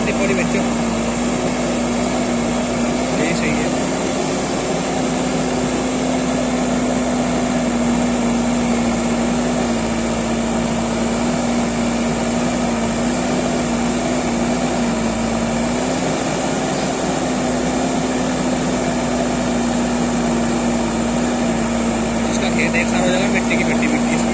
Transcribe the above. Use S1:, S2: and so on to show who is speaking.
S1: पौड़ी बच्चों यही सही है। इसका खेत एक सारा हो जाएगा, मिट्टी की मिट्टी मिट्टी